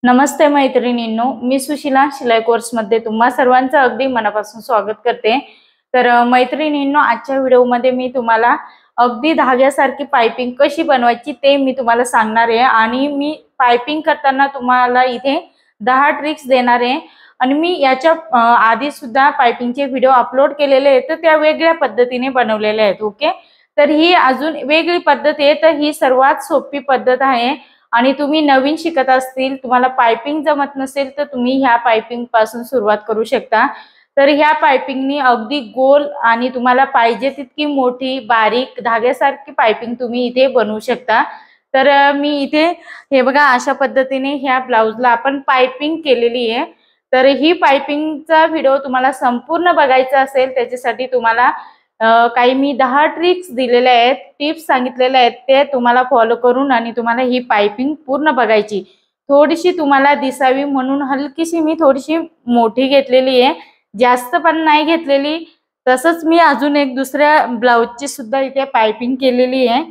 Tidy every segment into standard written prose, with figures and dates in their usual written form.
नमस्ते मैत्रिणींनो, मी सुशीला शिलाई कोर्समध्ये तुम्हा सर्वांचं अगदी मनापासून स्वागत करते। तर मैत्रिणींनो, आजच्या व्हिडिओमध्ये मी तुम्हाला अगदी धाग्यासारखी पाइपिंग कशी बनवायची ते मी तुम्हाला सांगणार आहे आणि मी पाइपिंग करताना तुम्हाला इथे 10 ट्रिक्स देणार आहे आणि मी याच्या आधी सुद्धा पाइपिंगचे व्हिडिओ अपलोड केलेले आहेत, तर त्या वेगळ्या पद्धतीने बनवलेले आहेत। ओके, तर ही अजून वेगळी पद्धत आहे, तर ही सर्वात सोपी पद्धत आहे आणि तुम्ही नवीन शिकत असतील, तुम्हाला पाइपिंग जमत नसेल तर तुम्ही ह्या पाइपिंग पासून सुरुवात करू शकता। तर ह्या पाइपिंगनी अगदी गोल आणि तुम्हाला पाहिजे तितकी मोठी बारीक धाग्यासारखी पाइपिंग तुम्ही इथे बनवू शकता। तर मी इथे हे बघा, अशा पद्धतीने ह्या ब्लाउजला आपण पाइपिंग केलेली आहे। तर ही पाइपिंगचा व्हिडिओ तुम्हाला संपूर्ण बघायचा असेल, त्याच्यासाठी तुम्हाला काही मी 10 ट्रिक्स दिलेल्या आहेत, टिप्स सांगितलेल्या आहेत, ते तुम्हाला फॉलो करून आणि तुम्हाला ही पाइपिंग पूर्ण बघायची। थोडीशी तुम्हाला दिसावी म्हणून हलकीशी मी थोडीशी मोठी घेतलेली आहे, जास्त पण नाही घेतलेली। तसंच मी अजून एक दुसऱ्या ब्लाउजची सुद्धा इथे पाइपिंग केलेली आहे।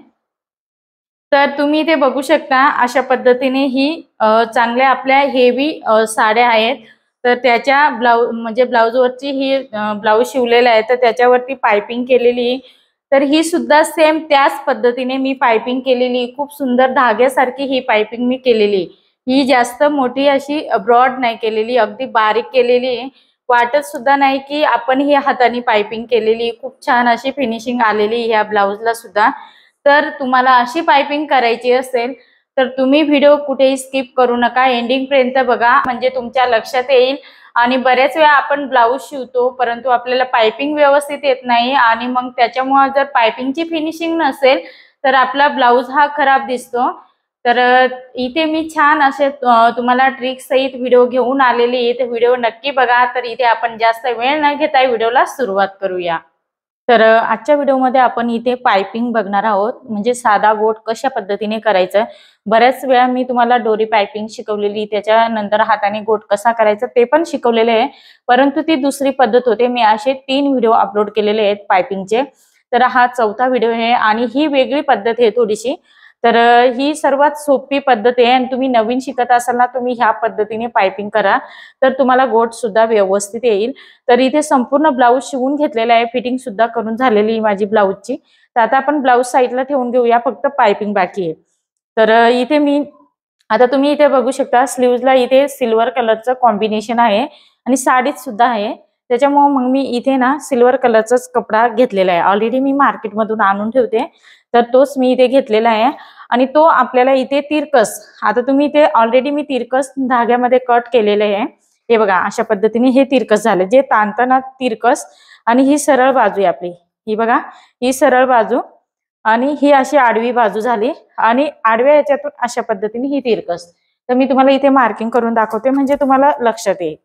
तर तुम्ही इथे बघू शकता, अशा पद्धतीने ही चांगल्या आपल्या हेवी साड्या आहेत, तर त्याच्या ब्लाउजवरची ही ब्लाउज शिवलेला आहे, तर त्याच्यावरती पाइपिंग केलेली। तर ही सुद्धा सेम त्याच पद्धतीने मी पाइपिंग केलेली, खूप सुंदर धाग्यासारखी ही पाइपिंग मी केलेली। ही जास्त मोठी अशी ब्रॉड नाही केलेली, अगदी बारीक केलेली। वाटत सुद्धा नाही की आपण ही हाताने पाइपिंग केलेली, खूप छान अशी फिनिशिंग आलेली ह्या ब्लाउजला सुद्धा। तर तुम्हाला अशी पाइपिंग करायची असेल तर तुम्ही व्हिडिओ कुठेही स्किप करू नका, एंडिंग पर्यंत बघा, म्हणजे तुमच्या लक्षात येईल। आणि बरेच वेळा आपण ब्लाउज शिवतो परंतु आपल्याला पाइपिंग व्यवस्थित येत नाही आणि मग त्याच्यामुळे जर पाइपिंगची फिनिशिंग नसेल तर आपला ब्लाउज हा खराब दिसतो। तर इथे मी छान असे तुम्हाला ट्रिक्स सहित व्हिडिओ घेऊन आलेली आहे, तर व्हिडिओ नक्की बघा। तर इथे आपण जास्त वेळ न घेता व्हिडिओला सुरुवात करूया। तर आजच्या व्हिडिओमध्ये आपण इथे पाइपिंग बघणार आहोत, म्हणजे साधा गोट कशा पद्धतीने करायचं। बऱ्याच वेळा मी तुम्हाला दोरी पाइपिंग शिकवलेली, त्याच्यानंतर हाताने गोट कसा करायचा ते पण शिकवलेले आहे, परंतु ती दुसरी पद्धत होते। मी असे 3 व्हिडिओ अपलोड केलेले आहेत पाइपिंगचे, तर हा 4था व्हिडिओ आहे आणि ही वेगळी पद्धत आहे थोडीशी। तर ही सर्वात सोपी पद्धत आहे आणि तुम्ही नवीन शिकत असाल ना, तुम्ही ह्या पद्धतीने पाइपिंग करा, तर तुम्हाला गोट सुद्धा व्यवस्थित येईल। तर इथे संपूर्ण ब्लाउज शिवून घेतलेला आहे, फिटिंग सुद्धा करून झालेली आहे माझी ब्लाउजची। तर आता आपण ब्लाउज साइडला ठेवून घेऊया, फक्त पाइपिंग बाकी आहे। तर इथे मी आता तुम्ही इथे बघू शकता, स्लीव्हजला इथे सिल्वर कलरचं कॉम्बिनेशन आहे आणि साडीत सुद्धा आहे, त्याच्यामुळे मग मी इथे ना सिल्वर कलरचाच कपडा घेतलेला आहे। ऑलरेडी मी मार्केटमधून आणून ठेवते, तर तोच मी इथे घेतलेला आहे आणि तो आपल्याला इथे तिरकस, आता तुम्ही इथे ऑलरेडी मी तिरकस धाग्यामध्ये कट केलेले आहे। हे बघा, अशा पद्धतीने हे तिरकस झाले, जे ताणताना तिरकस। आणि ही सरळ बाजू आहे आपली, ही बघा, ही सरळ बाजू आणि ही अशी आडवी बाजू झाली आणि आडव्या याच्यातून अशा पद्धतीने ही तिरकस। तर मी तुम्हाला इथे मार्किंग करून दाखवते, म्हणजे तुम्हाला लक्षात येईल।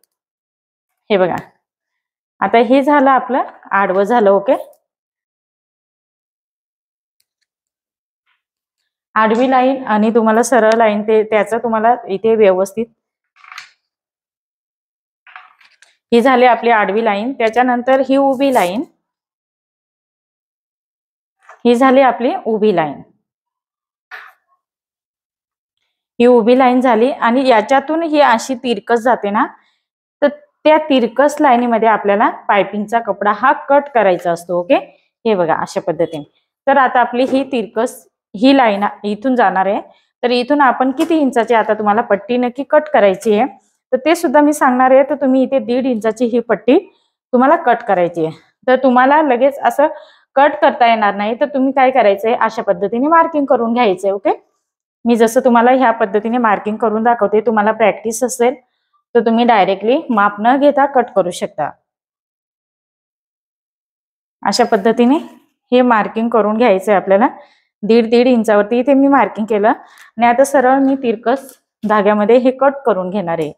हे बघा, आता हे झालं आपलं आडवं झालं। ओके, आडवी लाईन आणि तुम्हाला सरळ लाईन, त्याचं तुम्हाला इथे व्यवस्थित, ही झाली आपली आडवी लाईन। त्याच्यानंतर ही उभी लाईन, ही झाली आपली उभी लाईन, ही उभी लाईन झाली आणि याच्यातून ही अशी तिरकस जाते ना, तर त्या तिरकस लाईनीमध्ये आपल्याला पाइपिंगचा कपडा हा कट करायचा असतो। ओके, हे बघा अशा पद्धतीने। तर आता आपली ही तिरकस, ही लाईन इथून जाणार आहे, तर इथून आपण किती इंचाची आता तुम्हाला पट्टी नक्की कट करायची आहे, तर ते सुद्धा मी सांगणार आहे। तर तुम्ही इथे 1.5 इंचाची ही पट्टी तुम्हाला कट करायची आहे। तर तुम्हाला लगेच असं कट करता येणार नाही, तर तुम्ही काय करायचंय, अशा पद्धतीने मार्किंग करून घ्यायचंय। ओके, मी जसं तुम्हाला ह्या पद्धतीने मार्किंग करून दाखवते, तुम्हाला प्रॅक्टिस असेल तर तुम्ही डायरेक्टली माप न घेता कट करू शकता। अशा पद्धतीने हे मार्किंग करून घ्यायचंय आपल्याला, 1.5 इंचावरती इथे मी मार्किंग केलं आणि आता सरळ मी तिरकस धाग्यामध्ये हे कट करून घेणार आहे।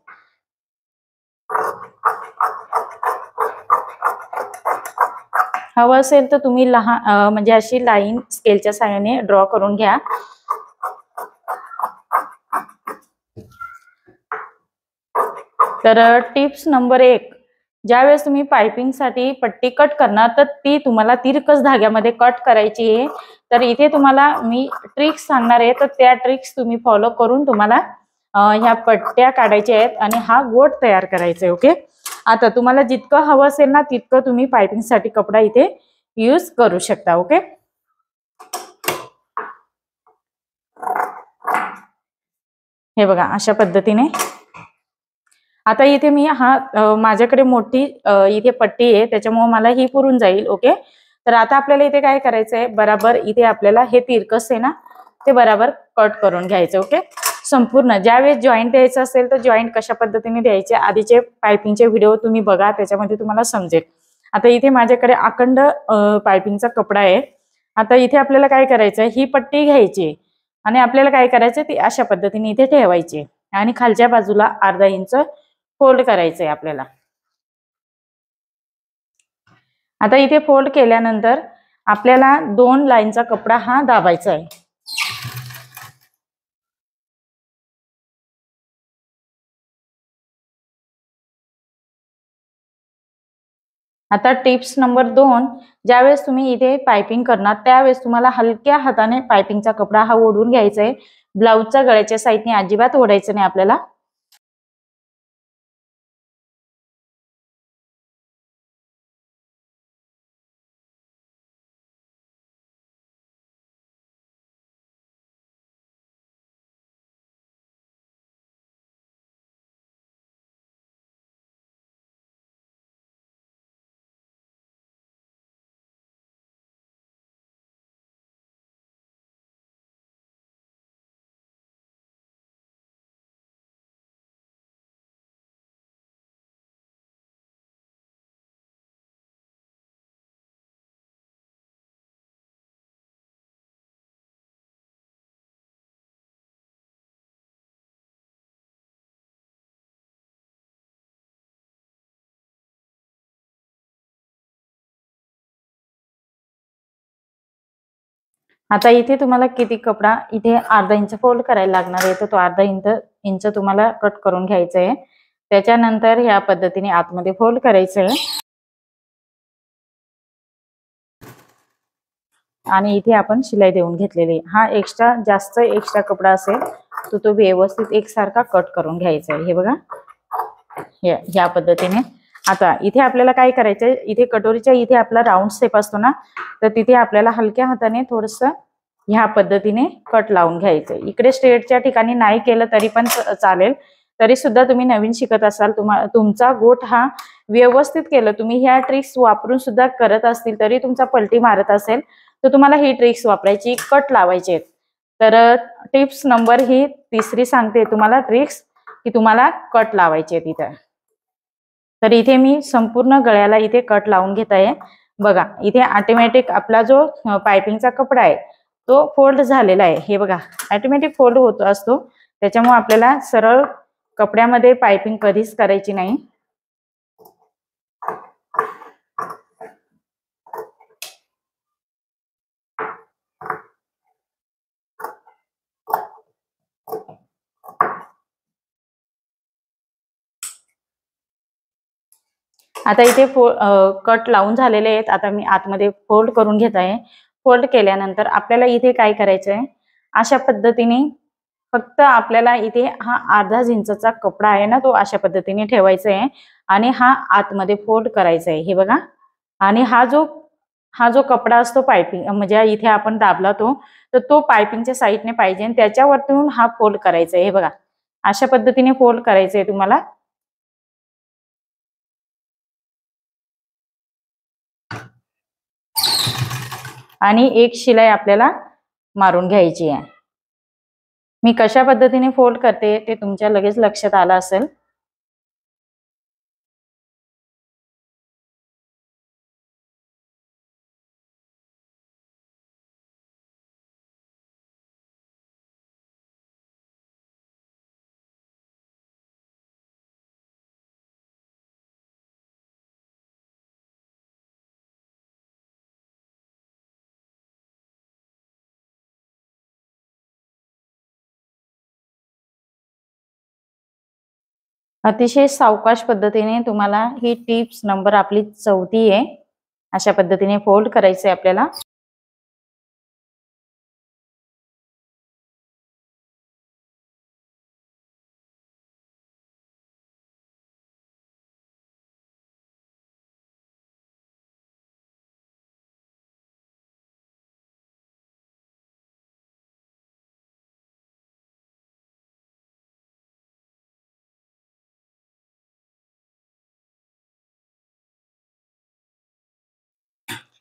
हवं असेल तर तुम्ही लहान म्हणजे अशी लाईन स्केलच्या साहाय्याने ड्रॉ करून घ्या। तर टिप्स नंबर 1, ज्यावेळेस तुम्ही पाइपिंग साठी पट्टी कट करणार तर ती तुम्हाला तिरकस धाग्यामध्ये कट करायची आहे। तर इथे तुम्हाला मी ट्रिक्स सांगणार आहे, तर त्या ट्रिक्स तुम्ही फॉलो करून तुम्हाला ह्या पट्ट्या काढायच्या आहेत आणि हा गोट तयार करायचा आहे. ओके, आता तुम्हाला जितकं हवं असेल ना तितकं तुम्ही पायपिंग साठी कपडा इथे यूज करू शकता. ओके, हे बघा अशा पद्धतीने. आता इथे मी माझ्याकडे मोठी इथे पट्टी आहे त्याच्यामुळे मला ही पुरून जाईल. ओके, तर आता आपल्याला इथे काय करायचं आहे, बराबर इथे आपल्याला हे तिरकस आहे ना ते बराबर कट करून घ्यायचं. ओके, संपूर्ण ज्यावेळेस जॉईंट द्यायचं असेल तर जॉईंट कशा पद्धतीने द्यायचे आधीचे पायपिंगचे व्हिडिओ तुम्ही बघा, त्याच्यामध्ये तुम्हाला समजेल. आता इथे माझ्याकडे अखंड पायपिंगचा कपडा आहे. आता इथे आपल्याला काय करायचं आहे, ही पट्टी घ्यायची आणि आपल्याला काय करायचं ती अशा पद्धतीने इथे ठेवायची आणि खालच्या बाजूला अर्धा इंच फोल्ड करायचंय आपल्याला. आता इथे फोल्ड केल्यानंतर आपल्याला 2 लाईनचा कपडा हा दाबायचा आहे. आता टिप्स नंबर 2, ज्यावेळेस तुम्ही इथे पायपिंग करणार त्यावेळेस तुम्हाला हलक्या हाताने पायपिंगचा कपडा हा ओढून घ्यायचा आहे. ब्लाऊजच्या गळ्याच्या साईडने अजिबात ओढायचं नाही आपल्याला. आता इथे तुम्हाला किती कपडा, इथे अर्धा इंच फोल्ड करायला लागणार आहे, तर तो अर्धा इंच तुम्हाला कट करून घ्यायचा आहे. त्याच्यानंतर ह्या पद्धतीने आतमध्ये फोल्ड करायचं आहे आणि इथे आपण शिलाई देऊन घेतलेली. हा जास्त एक्स्ट्रा कपडा असेल तर तो व्यवस्थित एकसारखा कट करून घ्यायचा आहे. हे बघा ह्या पद्धतीने. आता इथे आपल्याला काय करायचंय, इथे कटोरीच्या इथे आपला राऊंड शेप असतो ना, तर तिथे आपल्याला हलक्या हाताने थोडस ह्या पद्धतीने कट लावून घ्यायचंय. इकडे स्ट्रेटच्या ठिकाणी नाही केलं तरी पण चालेल. तरी सुद्धा तुम्ही नवीन शिकत असाल, तुमचा गोट हा व्यवस्थित केलं, तुम्ही ह्या ट्रिक्स वापरून सुद्धा करत असतील तरी तुमचा पलटी मारत असेल तर तुम्हाला ही ट्रिक्स वापरायची, कट लावायचे आहेत. तर टिप्स नंबर ही 3री सांगते तुम्हाला ट्रिक्स, की तुम्हाला कट लावायचे आहेत इथे. तर इथे मी संपूर्ण गळ्याला इथे कट लावून घेत आहे. बघा इथे ऑटोमॅटिक आपला जो पायपिंगचा कपडा आहे तो फोल्ड झालेला आहे. हे बघा ऑटोमॅटिक फोल्ड होत असतो, त्याच्यामुळे आपल्याला सरळ कपड्यामध्ये पायपिंग कधीच करायची नाही. आता इथे कट लावून झालेले आहेत. आता मी आतमध्ये फोल्ड करून घेत आहे. फोल्ड केल्यानंतर आपल्याला इथे काय करायचं आहे, अशा पद्धतीने फक्त आपल्याला इथे हा अर्धा इंचचा कपडा आहे ना तो अशा पद्धतीने ठेवायचा आहे आणि हा आतमध्ये फोल्ड करायचा आहे. हे बघा, आणि हा जो कपडा असतो पायपिंग म्हणजे इथे आपण दाबला तर तो पायपिंगच्या साईडने पाहिजे आणि त्याच्यावरतून हा फोल्ड करायचा आहे. हे बघा अशा पद्धतीने फोल्ड करायचं आहे तुम्हाला. आणि एक शिलाई आपल्याला मारून घ्यायची आहे. मी कशा पद्धतीने फोल्ड करते ते तुमच्या लगेच लक्षात आलं असेल. अतिशय सावकाश पद्धतीने तुम्हाला ही टिप्स नंबर आपली 4थी आहे. अशा पद्धतीने फोल्ड करायचे आपल्याला.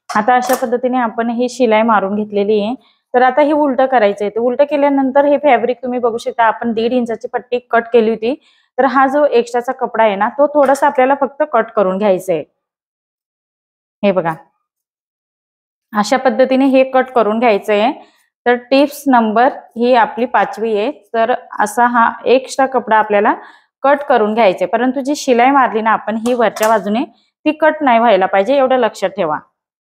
आता अशा पद्धतीने आपण ही शिलाई मारून घेतलेली आहे। तर आता हे उलटं करायचं आहे। ते उलटं केल्यानंतर हे फॅब्रिक तुम्ही बघू शकता, आपण 1.5 इंचाची पट्टी कट केली होती। तर हा जो एक्स्ट्राचा कपडा आहे ना, तो थोडासा आपल्याला फक्त कट करून घ्यायचा आहे। हे बघा, अशा पद्धतीने हे कट करून घ्यायचं आहे। तर टिप्स नंबर ही आपली 5वी आहे। तर असा हा एक्स्ट्रा कपडा आपल्याला कट करून घ्यायचा आहे। परंतु जी शिलाई मारली ना आपण ही वरच्या बाजूने, ती कट नाही व्हायला पाहिजे, एवढं लक्षात ठेवा।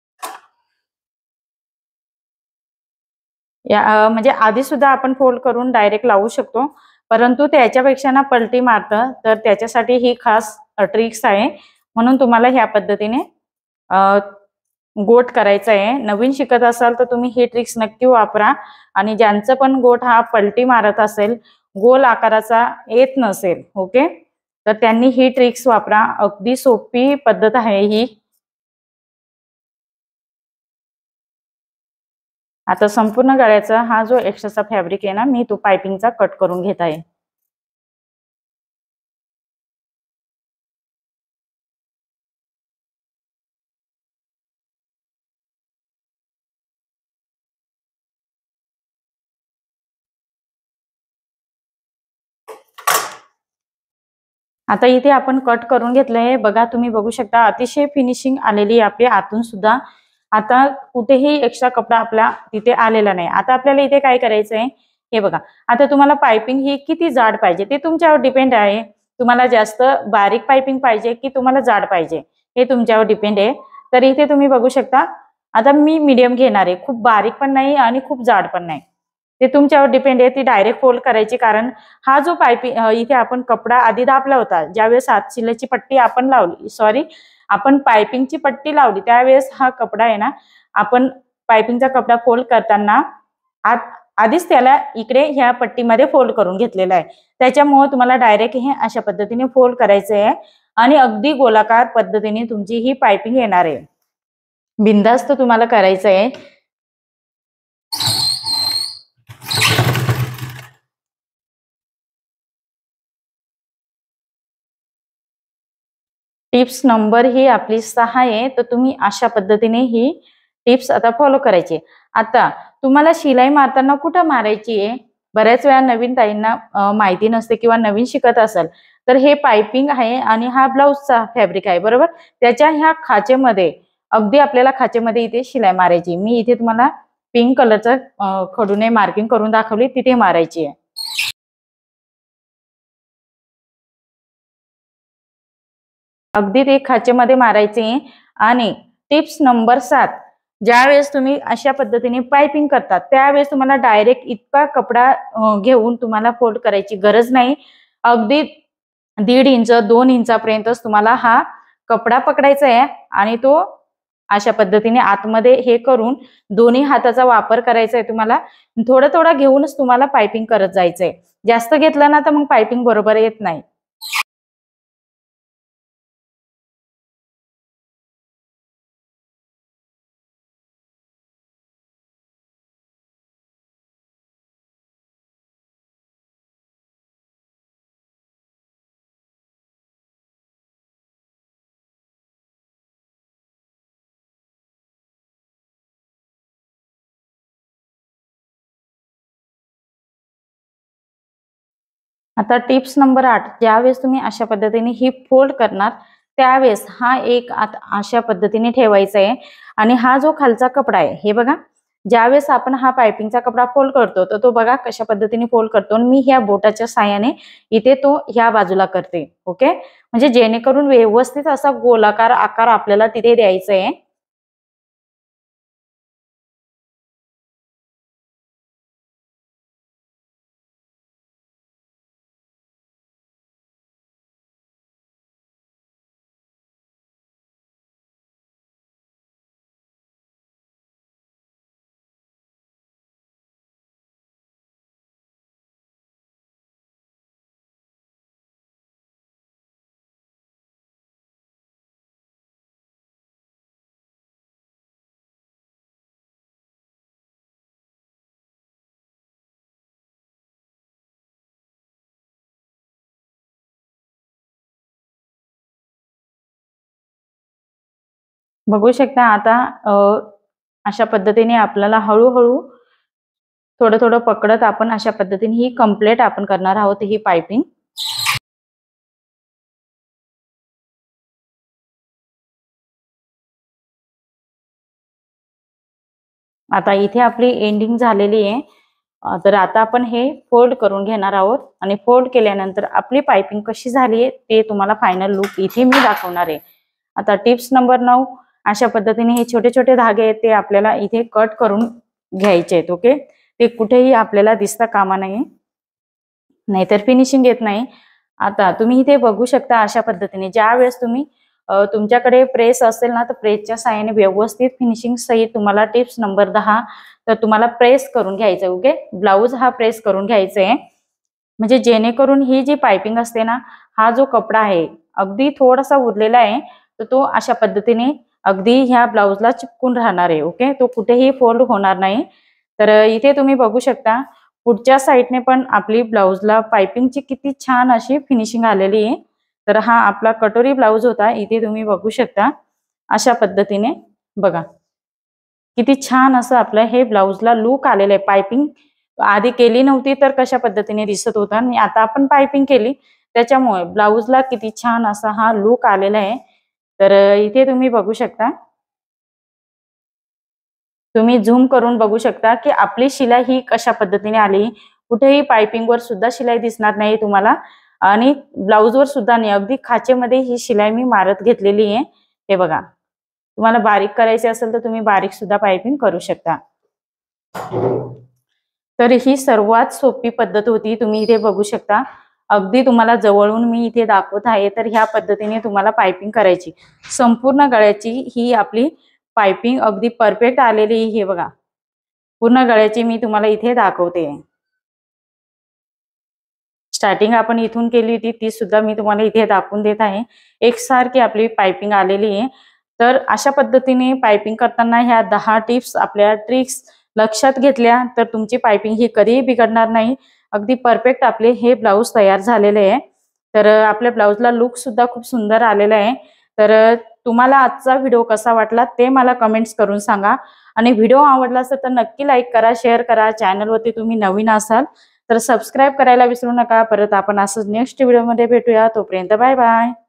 म्हणजे आधी सुद्धा आपण फोल्ड करून डायरेक्ट लावू शकतो, परंतु त्याच्यापेक्षा ना पलटी मारतं, तर त्याच्यासाठी ही खास ट्रिक्स आहे। म्हणून तुम्हाला ह्या पद्धतीने गोट करायचा आहे। नवीन शिकत असाल तर तुम्ही ही ट्रिक्स नक्की वापरा। आणि ज्यांचं पण गोट हा पलटी मारत असेल, गोल आकाराचा येत नसेल, ओके, तर त्यांनी ही ट्रिक्स वापरा। अगदी सोपी पद्धत आहे ही। आता संपूर्ण गळ्याचा हा जो एक्स्ट्राचा फॅब्रिक आहे ना, मी तो पायपिंगचा कट करून घेत आहे। आता इथे आपण कट करून घेतलंय बघा, तुम्ही बघू शकता अतिशय फिनिशिंग आलेली आपली आतून सुद्धा। आता कुठेही एक्स्ट्रा कपडा आपला तिथे आलेला नाही। आता आपल्याला इथे काय करायचंय, हे बघा, आता तुम्हाला पायपिंग ही किती जाड पाहिजे ते तुमच्यावर डिपेंड आहे। तुम्हाला जास्त बारीक पायपिंग पाहिजे की तुम्हाला जाड पाहिजे, हे तुमच्यावर डिपेंड आहे। तर इथे तुम्ही बघू शकता, आता मी मीडियम घेणार आहे, खूप बारीक पण नाही आणि खूप जाड पण नाही, ते तुमच्यावर डिपेंड आहे। ती डायरेक्ट फोल्ड करायची, कारण हा जो पायपिंग इथे आपण कपडा आधी दाबला होता, ज्यावेळेस हात शिलाईची पट्टी आपण लावली, सॉरी, आपण पायपिंगची पट्टी लावली, त्यावेळेस हा कपडा आहे ना, आपण पायपिंगचा कपडा फोल्ड करताना आधीच त्याला इकडे ह्या पट्टीमध्ये फोल्ड करून घेतलेला आहे। त्याच्यामुळे तुम्हाला डायरेक्ट हे अशा पद्धतीने फोल्ड करायचं आहे आणि अगदी गोलाकार पद्धतीने तुमची ही पायपिंग येणार आहे। बिनधास्त तुम्हाला करायचं आहे। टिप्स नंबर ही आपली 6 आहे। तर तुम्ही अशा पद्धतीने ही टिप्स आता फॉलो करायची। आता तुम्हाला शिलाई मारताना कुठं मारायची आहे, बऱ्याच वेळा नवीन ताईंना माहिती नसते किंवा नवीन शिकत असाल तर हे पायपिंग आहे आणि हा ब्लाउजचा फॅब्रिक आहे, बरोबर, त्याच्या ह्या खाचेमध्ये, अगदी आपल्याला खाचेमध्ये इथे शिलाई मारायची। मी इथे तुम्हाला पिंक कलरचा खडूने मार्किंग करून दाखवली, तिथे मारायची आहे। अगदी ते खाचेमध्ये मारायचे। आणि टिप्स नंबर 7, ज्यावेळेस तुम्ही अशा पद्धतीने पायपिंग करतात त्यावेळेस तुम्हाला डायरेक्ट इतका कपडा घेऊन तुम्हाला फोल्ड करायची गरज नाही। अगदी 1.5 इंच 2 इंचापर्यंतच तुम्हाला हा कपडा पकडायचा आहे आणि तो अशा पद्धतीने आतमध्ये हे करून दोन्ही हाताचा वापर करायचा आहे तुम्हाला। थोडं थोडं घेऊनच तुम्हाला पायपिंग करत जायचंय, जास्त घेतलं ना तर मग पायपिंग बरोबर येत नाही। आता टिप्स नंबर 8, ज्यावेळेस तुम्ही अशा पद्धतीने ही फोल्ड करणार त्यावेळेस हा एक अशा पद्धतीने ठेवायचा आहे। आणि हा जो खालचा कपडा आहे, हे बघा, ज्यावेळेस आपण हा पायपिंगचा कपडा फोल्ड करतो तर तो बघा कशा पद्धतीने फोल्ड करतो, मी ह्या बोटाच्या साहाय्याने इथे तो ह्या बाजूला करते, ओके, म्हणजे जेणेकरून व्यवस्थित असा गोलाकार आकार आपल्याला तिथे द्यायचा आहे। बघू शकता आता अशा पद्धतीने आपल्याला हळूहळू थोडं थोडं पकडत आपण अशा पद्धतीने ही कंप्लीट आपण करणार आहोत ही पाइपिंग। आता इथे आपली एंडिंग झालेली आहे। तर आता आपण हे फोल्ड करून घेणार आहोत आणि फोल्ड केल्यानंतर आपली पाइपिंग कशी झाली आहे ते तुम्हाला फायनल लुक इथे मी दाखवणार आहे। आता टिप्स नंबर 9, अशा पद्धतीने हे छोटे छोटे धागे आहेत ते आपल्याला इथे कट करून घ्यायचे आहेत। ओके, ते कुठेही आपल्याला दिसता कामा नये, नाहीतर फिनिशिंग येत नाही। आता तुम्ही इथे बघू शकता अशा पद्धतीने ज्या वेळेस तुम्ही तुमच्याकडे प्रेस असेल ना तर प्रेसच्या साहाय्याने व्यवस्थित फिनिशिंग सहित तुम्हाला टिप्स नंबर 10 तर तुम्हाला प्रेस करून घ्यायचं। ओके, ब्लाउज हा प्रेस करून घ्यायचा आहे, म्हणजे जेणेकरून ही जी पाइपिंग असते ना, हा जो कपडा आहे अगदी थोडासा उरलेला आहे तर तो अशा पद्धतीने अगदी ह्या ब्लाउजला चिपकून राहणार आहे। ओके, तो कुठेही फोल्ड होणार नाही। तर इथे तुम्ही बघू शकता पुढच्या साइडने पण आपली ब्लाउजला पाइपिंगची किती छान अशी फिनिशिंग आलेली आहे। तर हा आपला कटोरी ब्लाउज होता, इथे तुम्ही बघू शकता अशा पद्धतीने बघा किती छान असं आपलं हे ब्लाउजला लुक आलेलं आहे। पाइपिंग आधी केली नव्हती तर कशा पद्धतीने दिसत होता आणि आता आपण पाइपिंग केली त्याच्यामुळे ब्लाउजला किती छान असा हा लुक आलेला आहे। तर इथे तुम्ही बघू शकता, तुम्ही झूम करून बघू शकता की आपली शिलाई ही कशा पद्धतीने आली। कुठेही पाइपिंग वर सुद्धा शिलाई दिसणार नाही तुम्हाला आणि ब्लाउज वर सुद्धा नाही, अगदी खाचेमध्ये ही शिलाई मी मारत घेतलेली आहे। हे बघा, तुम्हाला बारीक करायचे असेल तर तुम्ही बारीक सुद्धा पाइपिंग करू शकता। तर ही सर्वात सोपी पद्धत होती, तुम्ही इथे बघू शकता अगदी तुम्हाला जवळून मी इथे दाखवत आहे। तर ह्या पद्धतीने तुम्हाला पाइपिंग करायची, संपूर्ण गळ्याची ही आपली पाइपिंग अगदी परफेक्ट आलेली। हे बघा पूर्ण गळ्याची मी तुम्हाला इथे दाखवते। स्टार्टिंग आपण इथून केली होती ती सुद्धा मी तुम्हाला इथे दाखवून देत आहे। एकसारखी आपली पाइपिंग आलेली आहे। तर अशा पद्धतीने पाइपिंग करताना ह्या 10 टिप्स आपल्या ट्रिक्स लक्षात घेतल्या तर तुमची पाइपिंग ही कधीही बिघडणार नाही। अगदी परफेक्ट आपले हे ब्लाउज तयार झालेले आहे। तर आपल्या ब्लाउजला लुक सुद्धा खूप सुंदर आलेला आहे। तर तुम्हाला आजचा व्हिडिओ कसा वाटला ते मला कमेंट्स करून सांगा आणि व्हिडिओ आवडला असेल तर नक्की लाईक करा, शेअर करा। चॅनलवरती तुम्ही नवीन असाल तर सबस्क्राइब करायला विसरू नका। परत आपण असंच नेक्स्ट व्हिडिओमध्ये भेटूया, तोपर्यंत बाय बाय।